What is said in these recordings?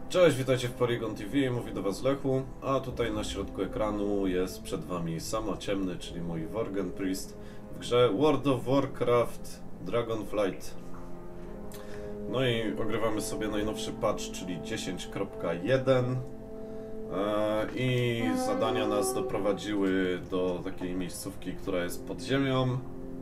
Cześć, witajcie w Porygon TV, mówi do was Lechu, a tutaj na środku ekranu jest przed wami Samo Ciemny, czyli mój Worgen Priest w grze World of Warcraft Dragonflight. No i ogrywamy sobie najnowszy patch, czyli 10.1 i zadania nas doprowadziły do takiej miejscówki, która jest pod ziemią,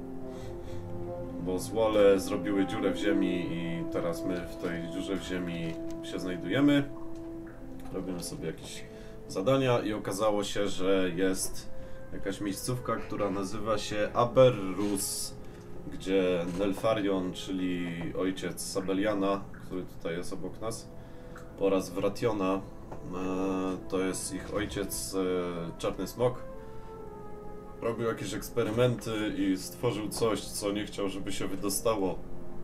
bo złole zrobiły dziurę w ziemi i teraz my w tej dziurze w ziemi się znajdujemy. Robimy sobie jakieś zadania i okazało się, że jest jakaś miejscówka, która nazywa się Aberrus, gdzie Nelfarion, czyli ojciec Sabeliana, który tutaj jest obok nas, oraz Wrationa, to jest ich ojciec Czarny Smok, robił jakieś eksperymenty i stworzył coś, co nie chciał, żeby się wydostało.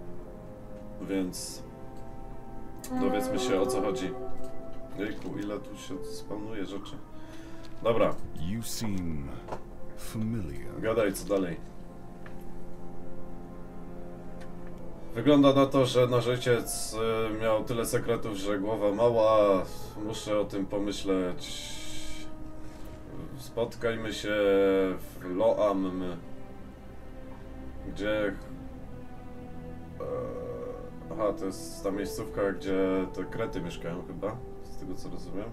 Więc dowiedzmy się, o co chodzi. Jejku, ile tu się spawnuje rzeczy. Dobra. You seem familiar. Gadaj, co dalej. Wygląda na to, że nasz ojciec miał tyle sekretów, że głowa mała. Muszę o tym pomyśleć. Spotkajmy się w Loam, gdzie... Aha, to jest ta miejscówka, gdzie te krety mieszkają chyba, z tego co rozumiem.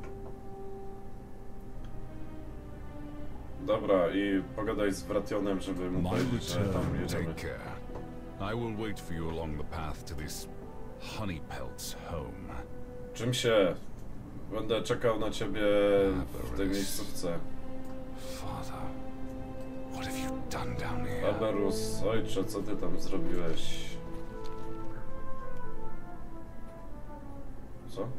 Dobra, i pogadaj z Wrationem, żeby mu powiedzieć, że tam jedziemy. I will wait for you along the path to this Honeypelt's home. Czym się? Będę czekał na ciebie w tej miejscówce. Father, what have you done down here? Aberrus, ojcze, co ty tam zrobiłeś? Co?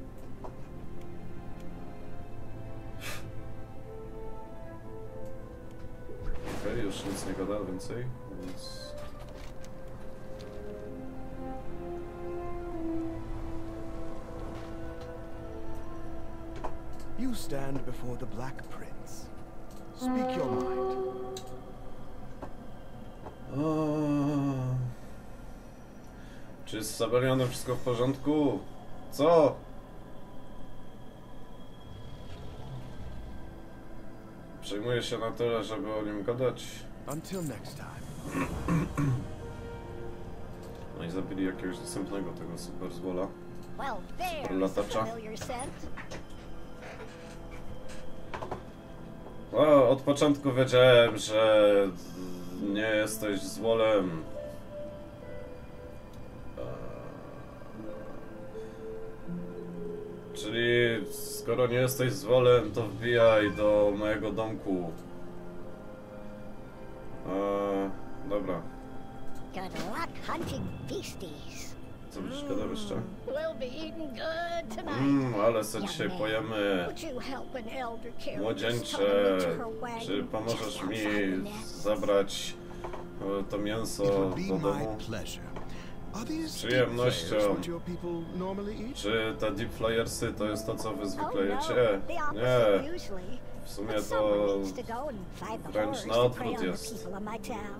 Okej, już nic nie gada więcej, więc... You stand before the Black Prince. Speak your mind. Czy z Sabelianem wszystko w porządku? Co? Przejmuję się na tyle, żeby o nim gadać. Until next time. No i zabili jakiegoś następnego tego super zwola. Well, Super there's a latacza. familiar scent. No, od początku wiedziałem, że nie jesteś złolem. Czyli skoro nie jesteś złolem, to wbijaj do mojego domku. Dobra. Good luck hunting beasties. Co byś gadał jeszcze? We'll be eating good tonight. Ale se dzisiaj pojemy Would you help an elder carry this młodzieńcze. tubman to her wagon Czy pomożesz just mi outside the nest? zabrać to mięso It would be do my domu? pleasure. Are these Z deep przyjemnością. fryers what your people normally eat? Czy te deep flyersy to jest to, co wy Oh zwykle no, jecie? the opposite Nie, usually. w sumie But to someone needs to go and fight the wręcz horrors na that prey odwrót on the jest. people of my town.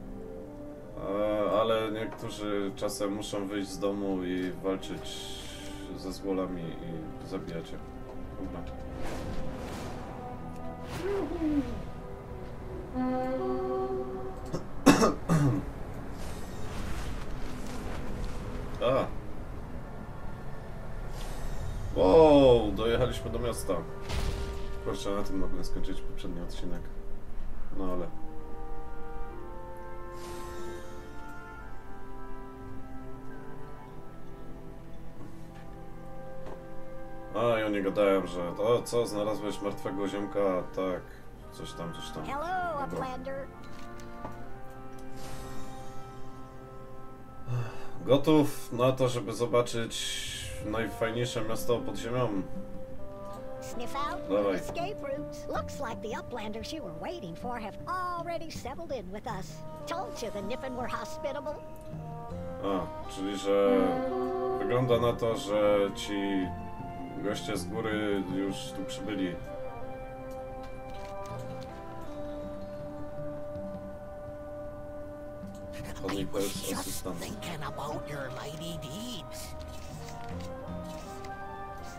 ale niektórzy czasem muszą wyjść z domu i walczyć ze złolami i zabijać je. Dobra. A. Wow, dojechaliśmy do miasta. Kurczę, na tym mogłem skończyć poprzedni odcinek. No ale... A, i oni gadają, że to co, znalazłeś martwego ziomka? Tak, coś tam, coś tam. Hello, Dobra. Uplander. Gotów na to, żeby zobaczyć najfajniejsze miasto pod ziemią? Sniff out Dawaj. escape routes. Looks like the Uplanders you were waiting for have already settled in with us. Told you the Niffin were hospitable. A, czyli że wygląda na to, że ci goście z góry już tu przybyli. Honeypelt's assistant. Thinking about your mighty deeds.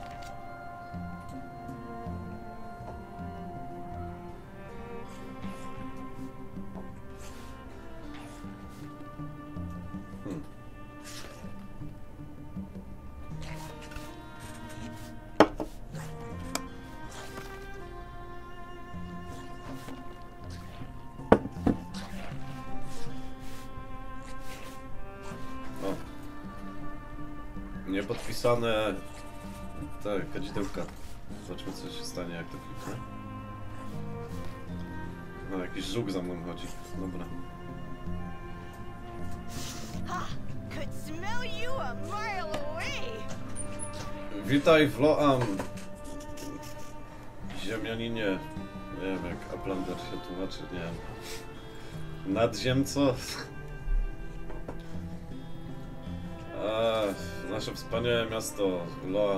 napisane te kadzidełka. Zobaczmy, co się stanie, jak to kliknę. No, jakiś żuk za mną chodzi. Dobra. Ha! Could smell you a mile away. Witaj w Loam. Ziemianinie. Nie wiem, jak Uplander się tłumaczy, nie wiem. Nadziemco? Nasze wspaniałe miasto, Loam.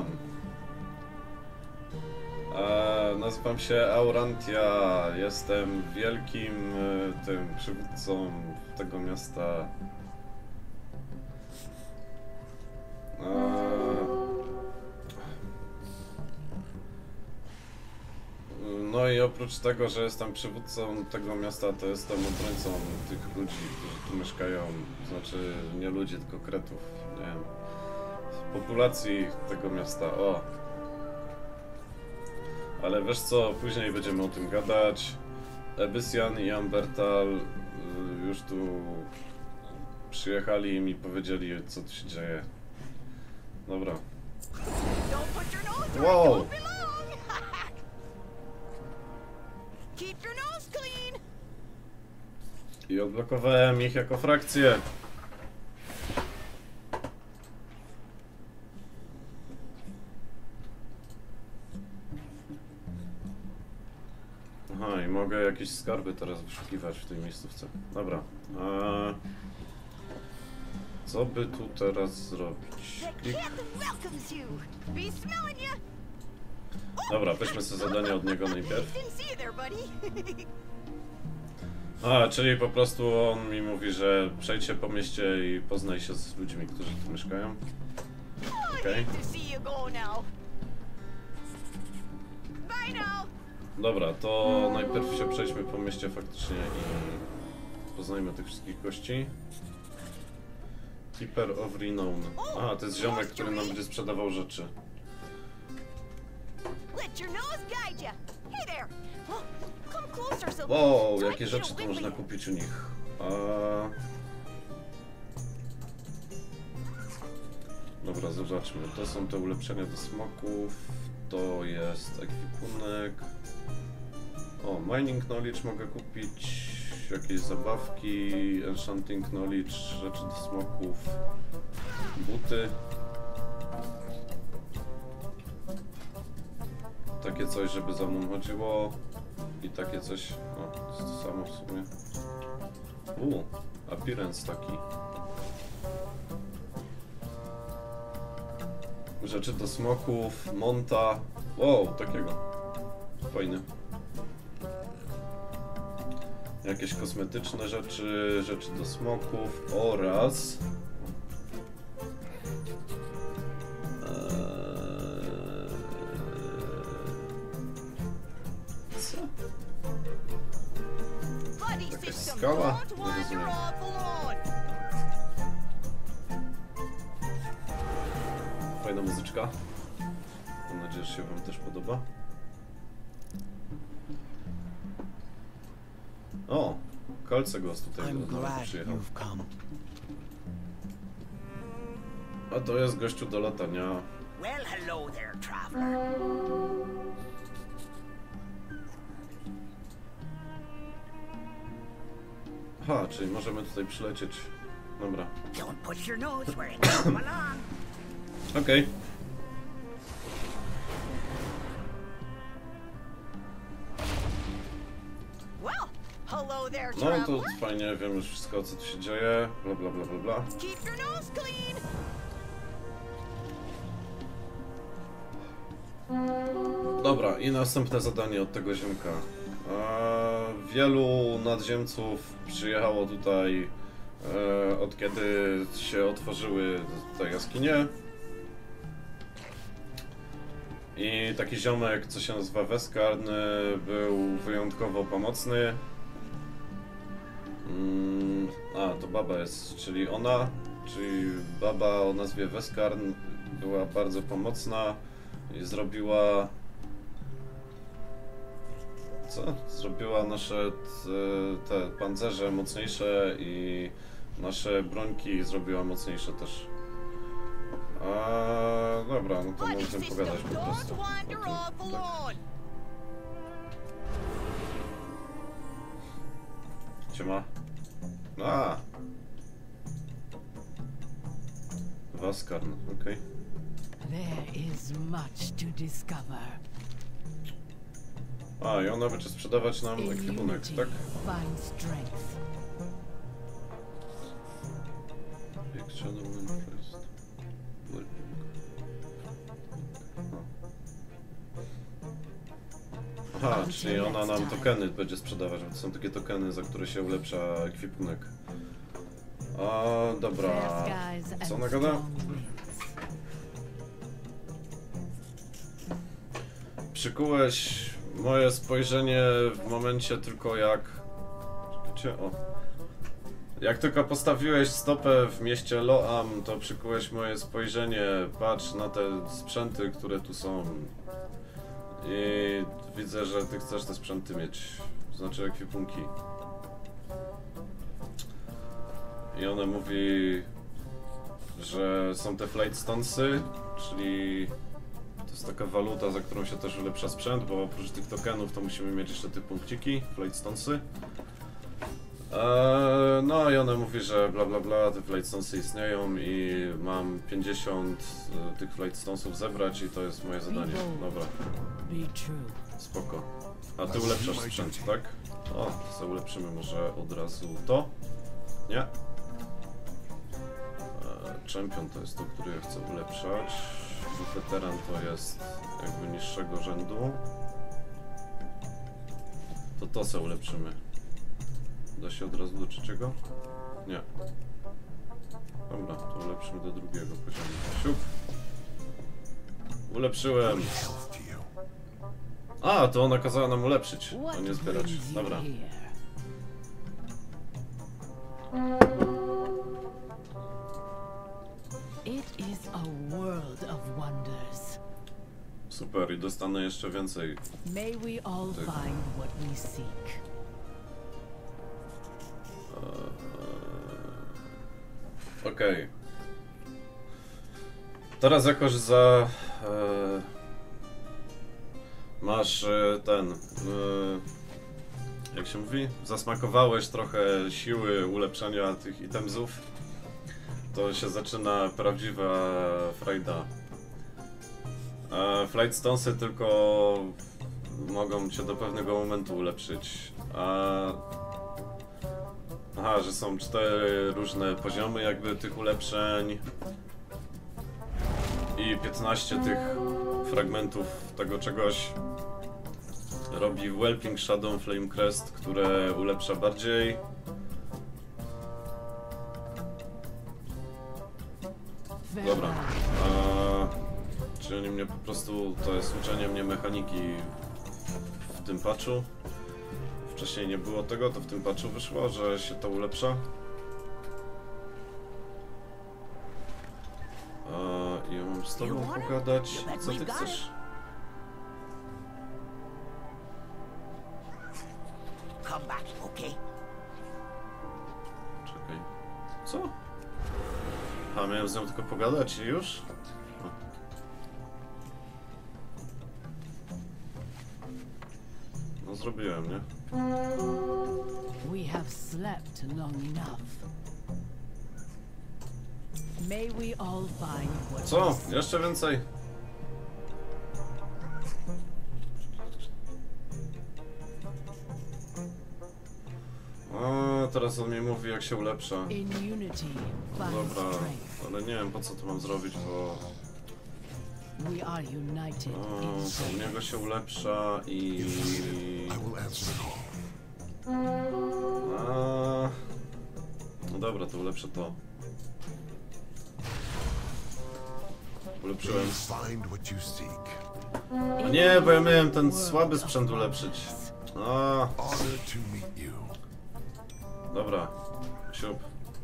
Nazywam się Aurantia. Jestem wielkim tym przywódcą tego miasta. No i oprócz tego, że jestem przywódcą tego miasta, to jestem obrońcą tych ludzi, którzy tu mieszkają. Znaczy nie ludzi, tylko kretów, nie wiem. Populacji tego miasta, o. Ale wiesz co, później będziemy o tym gadać. Ebysian i Ambertal już tu przyjechali i mi powiedzieli, co tu się dzieje. Dobra. Don't put your nose where it Wow! don't belong. Keep your nose clean. I odblokowałem ich jako frakcję. Aha, i mogę jakieś skarby teraz wyszukiwać w tej miejscówce. Dobra. Co by tu teraz zrobić? The Klik. captain welcomes you. Be smelling you. Dobra, weźmy sobie zadanie od niego najpierw. Didn't see you there, buddy. Czyli po prostu on mi mówi, że przejdź się po mieście i poznaj się z ludźmi, którzy tu mieszkają. Oh, I Okay. hate to see you go now. Bye now. Dobra, to najpierw się przejdźmy po mieście faktycznie i poznajmy tych wszystkich gości. Keeper of Renown. To jest ziomek, który nam będzie sprzedawał rzeczy. Let your nose guide you. Hey there. Oh, come closer so Wow, so I jakie can rzeczy get tu a można whiff of you. kupić u nich? Dobra, zobaczmy. To są te ulepszenia do smoków. To jest ekwipunek. O, mining knowledge mogę kupić. Jakieś zabawki, enchanting knowledge, rzeczy do smoków, buty. Takie coś, żeby za mną chodziło. I takie coś. O, to jest to samo w sumie. Appearance taki. Rzeczy do smoków, monta. Wow, takiego. Fajny. Jakieś kosmetyczne rzeczy, rzeczy do smoków oraz... Co? Buddy Jakaś system skała? won't Nie wander rozumiem. off alone. Fajna muzyczka. Mam nadzieję, że się wam też podoba. O! Kolcegos tutaj I'm do nas glad przyjechał. you've come. A to jest gościu do latania. Well, hello there, traveler. Aha, czyli możemy tutaj przylecieć. Dobra. Don't put your nose where it don't belong. Okej. Well, hello there, No to traveler. fajnie, wiem już wszystko, co tu się dzieje. Bla bla bla bla bla. Keep your nose clean. Dobra, i następne zadanie od tego ziomka. Wielu nadziemców przyjechało tutaj od kiedy się otworzyły te jaskinie. I taki ziomek, co się nazywa Weskarn, był wyjątkowo pomocny. To baba jest, czyli ona, czyli baba o nazwie Weskarn była bardzo pomocna i zrobiła... Co? Zrobiła nasze te pancerze mocniejsze i nasze brońki zrobiła mocniejsze też. Dobra, no to Honey możemy system, pogadać po don't prostu. wander off alone. Siema. Waskarn, okej. There is much to discover. I ona będzie sprzedawać nam In ekwipunek, unity, tak? find strength. Big Shadow Interest. Aha, czyli ona nam tokeny będzie sprzedawać, bo to są takie tokeny, za które się ulepsza ekwipunek. Dobra. Fair skies Co and ona gada? strong winds. Przykułeś moje spojrzenie w momencie tylko jak... Czekajcie, o. Jak tylko postawiłeś stopę w mieście Loam, to przykułeś moje spojrzenie. Patrz na te sprzęty, które tu są. I widzę, że ty chcesz te sprzęty mieć. Znaczy ekwipunki. I ona mówi, że są te Flightstonesy, czyli to jest taka waluta, za którą się też ulepsza sprzęt, bo oprócz tych tokenów to musimy mieć jeszcze te punkciki, Flightstonesy. No i ona mówi, że bla bla bla, te Flightstonesy istnieją i mam 50 tych Flightstonesów zebrać i to jest moje zadanie. Dobra, Be true. spoko. A ty ulepszasz sprzęt, tak? O, to sobie ulepszymy może od razu to. Nie? Champion to jest to, który ja chcę ulepszać. Weteran to jest jakby niższego rzędu. To sobie ulepszymy. Da się od razu do trzeciego? Nie. Dobra, to ulepszymy do drugiego poziomu. Siup. Ulepszyłem. A, to ona kazała nam ulepszyć, a What nie zbierać. brings you Dobra. here? It is a world of wonders. Super, i dostanę jeszcze więcej. May we all Tak. find what we seek. Okej. Teraz jakoś masz ten... jak się mówi? Zasmakowałeś trochę siły ulepszania tych itemzów. To się zaczyna prawdziwa frajda. Flightstonesy tylko mogą cię do pewnego momentu ulepszyć. Aha, że są 4 różne poziomy jakby tych ulepszeń i 15 tych fragmentów tego czegoś robi Whelping Shadow Flame Crest, które ulepsza bardziej. Dobra. Czyli oni mnie po prostu, to jest uczenie mnie mechaniki w tym patchu. Wcześniej nie było tego, to w tym patchu wyszło, że się to ulepsza. I ja mam z tobą pogadać. Co ty chcesz? Come back, okay? Czekaj. Co? A miałem z nią tylko pogadać i już? No zrobiłem, nie? We have slept long enough. May we all find what we Co? seek. Jeszcze więcej? Teraz on mi mówi, jak się ulepsza. In unity, No find dobra, strength. ale nie wiem, po co to mam zrobić, bo We are united in to u strength. niego się ulepsza i... No dobra, to ulepszę to. Ulepszyłem. A nie, bo ja miałem ten słaby sprzęt ulepszyć. Dobra, siup.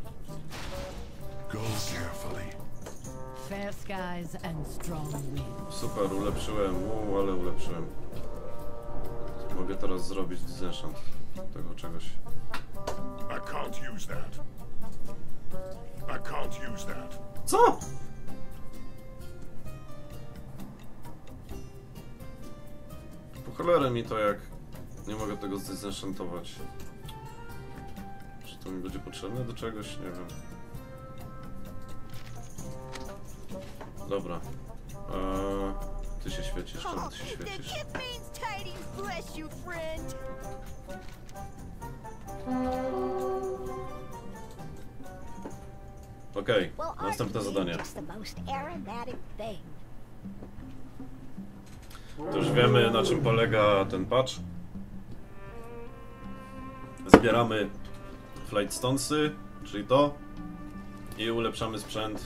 Fair skies and strong winds. Super, ulepszyłem, ale ulepszyłem. Mogę teraz zrobić disenchant tego czegoś. I can't use that. I can't use that. Co? Po cholerę mi to, jak nie mogę tego zdesenchantować. Czy to mi będzie potrzebne do czegoś? Nie wiem. Dobra. Ty się świecisz, czemu ty się świecisz? Okej, następne zadanie. To już wiemy, na czym polega ten patch. Zbieramy Flightstonesy, czyli to, i ulepszamy sprzęt.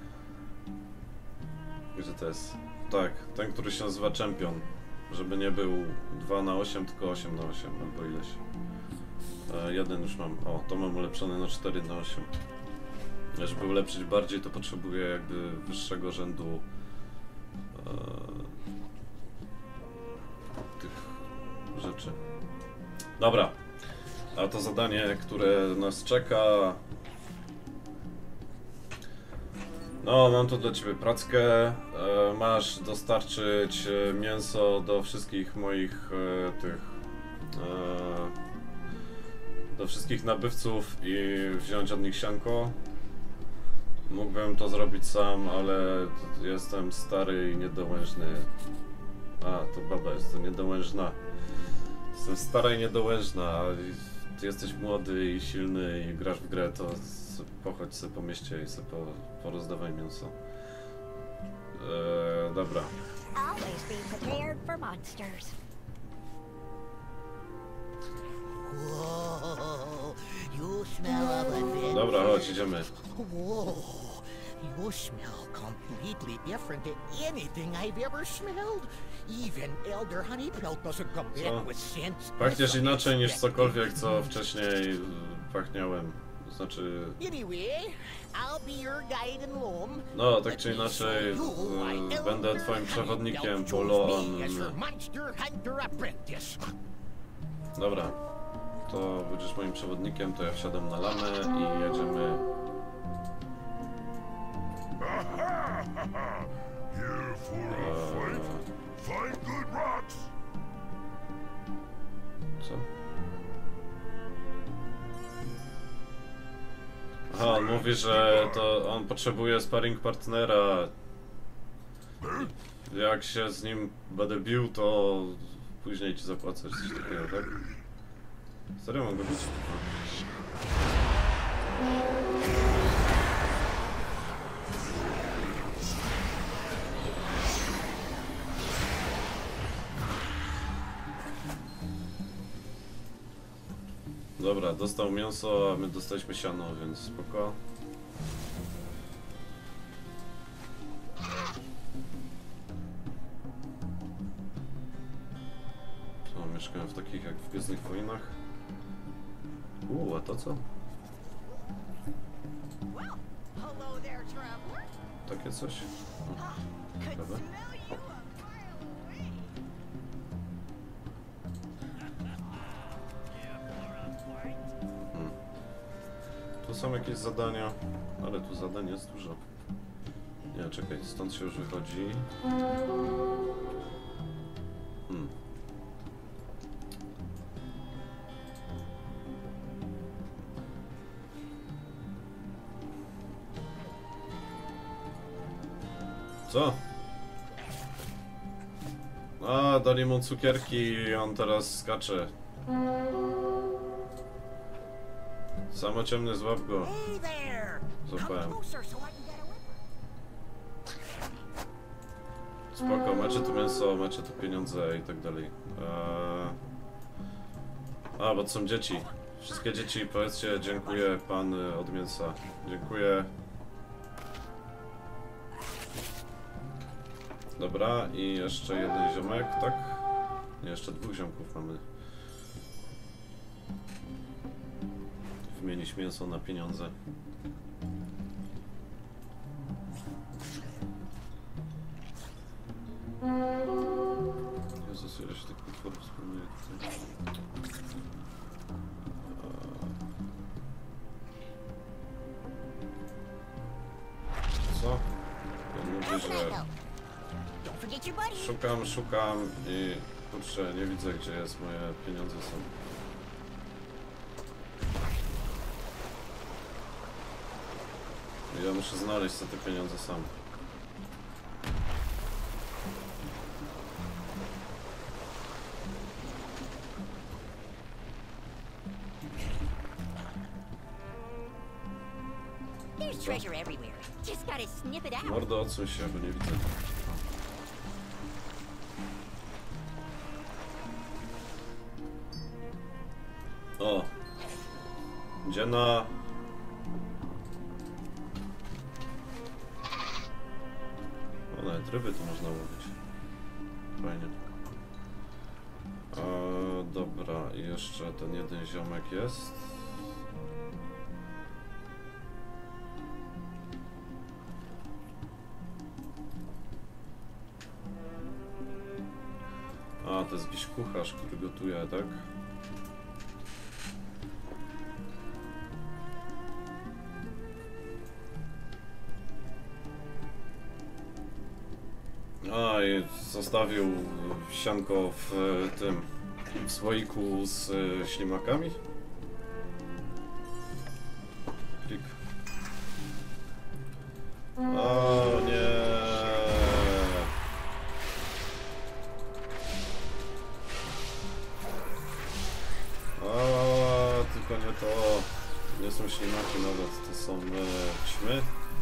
Gdzie to jest? Tak, ten, który się nazywa Champion. Żeby nie był 2/8, tylko 8/8 albo ileś. Jeden już mam. O, to mam ulepszony na 4/8. Żeby ulepszyć bardziej, to potrzebuję jakby wyższego rzędu tych rzeczy. Dobra. A to zadanie, które nas czeka... No, mam tu dla ciebie prackę. Masz dostarczyć mięso do wszystkich moich do wszystkich nabywców i wziąć od nich sianko. Mógłbym to zrobić sam, ale jestem stary i niedołężny. A, to baba jest, to niedołężna. Jestem stara i niedołężna, a ty jesteś młody i silny i grasz w grę, to pochodź sobie po mieście i sobie porozdawaj mięso. Dobra. Always be prepared for monsters. Whoa, you smell of adventure. Dobra, chodź, idziemy. Whoa, you smell completely different than anything I've ever smelled. Even Elder Honeypelt doesn't come with sense. Pachniesz inaczej niż cokolwiek, co wcześniej pachniałem. Znaczy... Anyway, I'll be your guide in Loam. No, tak czy inaczej, będę twoim przewodnikiem po Loam. Dobra, to będziesz moim przewodnikiem, to ja wsiadam na lamę i jedziemy. Co? Aha, on mówi, że to on potrzebuje sparring partnera. Jak się z nim będę bił, to później ci zapłacę, coś takiego, tak? Serio, mogę bić? Dobra, dostał mięso, a my dostaliśmy siano, więc spoko. Co, mieszkałem w takich jak w Gwiezdnych Wojnach? A to co? Takie coś? O, dobra. Tu są jakieś zadania, ale tu zadań jest dużo. Nie, czekaj, stąd się już wychodzi. Co? A, dali mu cukierki i on teraz skacze. Samo ciemny, złap go. Złapałem. Spoko, macie tu mięso, macie tu pieniądze i tak dalej. A, bo to są dzieci. Wszystkie dzieci, powiedzcie dziękuję pan od mięsa. Dziękuję. Dobra, i jeszcze jeden ziomek, tak? Nie, jeszcze dwóch ziomków mamy. Wymienić mięso na pieniądze. Jezus, ile się tych potworów wspomnieli tutaj. Co? On mówi, że... Szukam i Kurczę, nie widzę, gdzie jest moje pieniądze są. Ja muszę znaleźć, co te pieniądze są. There's treasure everywhere. Just gotta snip it out. Mordo, odsuń się, bo nie widzę. O! Gdzie na... O, nawet ryby tu można łowić. Fajnie. Dobra, i jeszcze ten jeden ziomek jest. A, to jest jakiś kucharz, który gotuje, tak? A, i zostawił sianko w tym, w słoiku z ślimakami? Klik. O nie! Tylko nie to, nie są ślimaki nawet, to są ćmy.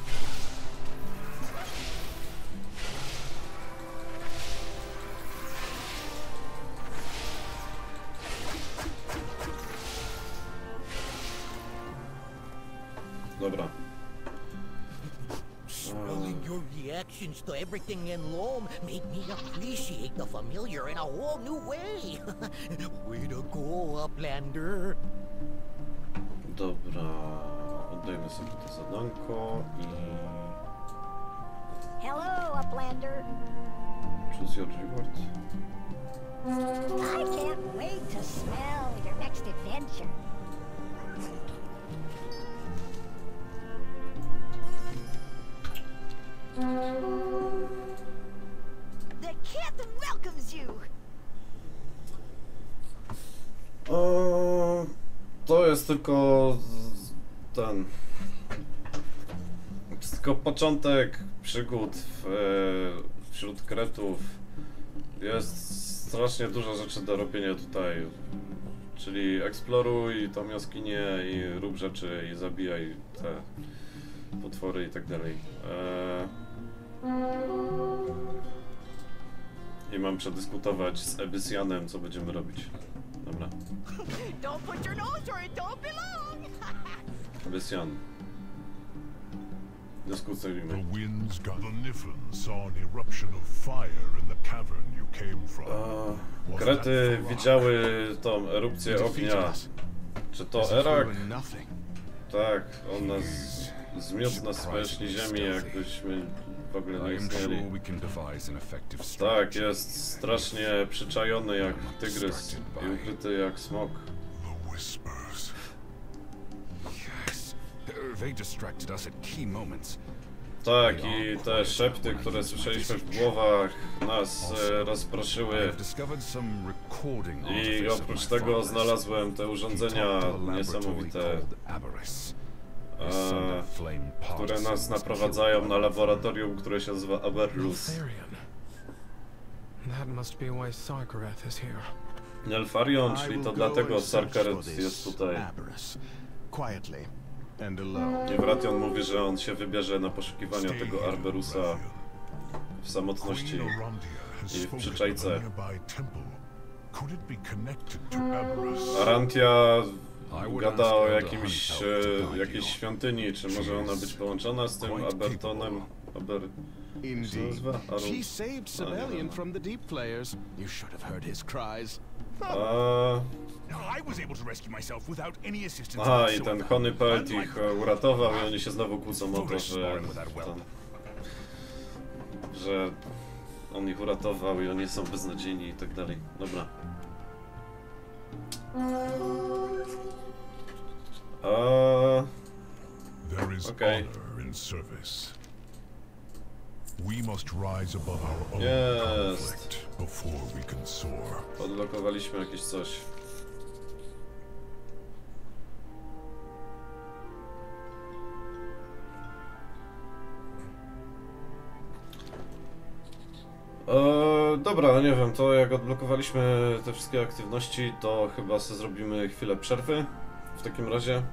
Dobra. Scrolling your reactions to everything in Loam made me appreciate the familiar in a whole new way. Way to go, Uplander. Dobra, oddajmy sobie to zadanko i... Hello, Uplander. Choose your reward. I can't wait to smell your next adventure. The captain welcomes you. To jest tylko ten... To jest tylko początek przygód wśród kretów. Jest strasznie dużo rzeczy do robienia tutaj. Czyli eksploruj tą jaskinię i rób rzeczy i zabijaj te potwory i tak dalej. I mam przedyskutować z Ebysjanem, co będziemy robić. Dobra. Don't put your nose where it don't belong. Ebysjan. Dyskutujmy. The winds got the Niffen saw an eruption of fire in the cavern you came from. Krety widziały tą erupcję ognia. Czy to Erak? Tak, on nas zmiótł na powierzchni ziemi, jakbyśmy w ogóle nie istnieli. Tak, jest strasznie przyczajony jak tygrys i ukryty jak smok. Tak, i te szepty, które słyszeliśmy w głowach, nas rozproszyły. I oprócz tego znalazłem te urządzenia niesamowite, które nas naprowadzają na laboratorium, które się nazywa Aberlus. Nelfarion, czyli to dlatego Sarkaret jest tutaj. I Wration mówi, że on się wybierze na poszukiwania tego Arberusa w samotności i w przyczajce. Arantia gada o jakiejś świątyni, czy może ona być połączona z tym Abertonem? She saved Sibelian from the deep flayers. You should have heard his cries. Aha, i ten Honey Pelt ich uratował i oni się znowu kłócą o to, że on ich uratował i oni są beznadziejni i tak dalej. Dobra. Okej. We must rise above our own conflict before we can soar. Odblokowaliśmy jakieś coś. Dobra, nie wiem, to jak odblokowaliśmy te wszystkie aktywności, to chyba sobie zrobimy chwilę przerwy w takim razie.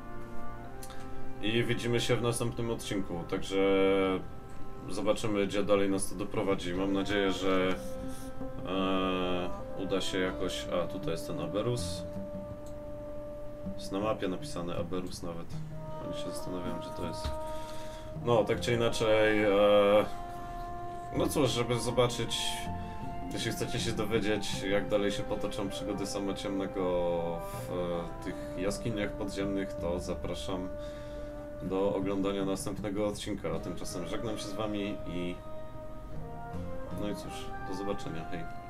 I widzimy się w następnym odcinku, także zobaczymy, gdzie dalej nas to doprowadzi. Mam nadzieję, że uda się jakoś... A, tutaj jest ten Aberus. Jest na mapie napisane Aberus nawet. Oni się zastanawiam, gdzie to jest. No, tak czy inaczej... No cóż, żeby zobaczyć, jeśli chcecie się dowiedzieć, jak dalej się potoczą przygody Sama Ciemnego w tych jaskiniach podziemnych, to zapraszam do oglądania następnego odcinka. A tymczasem żegnam się z wami i... No i cóż, do zobaczenia, hej.